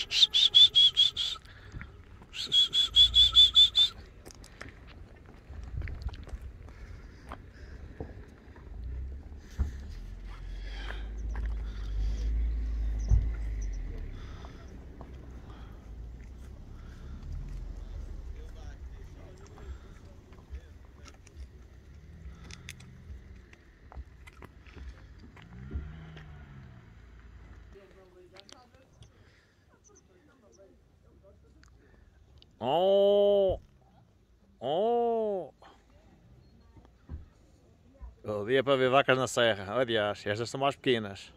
Oh! Oh! O dia para ver vacas na serra. Aliás, estas são mais pequenas.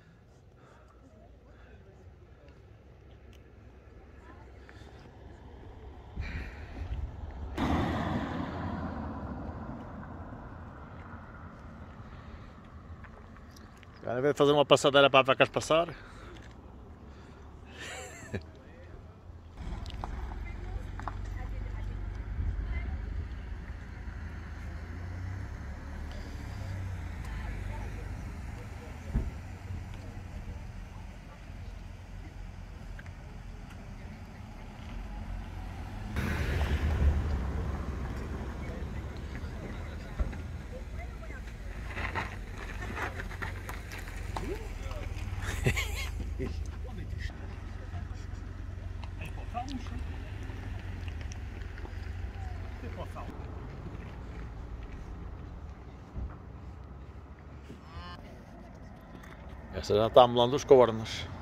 Agora, em vez de fazer uma passadeira para as vacas passar. Esta já está melando os cornos.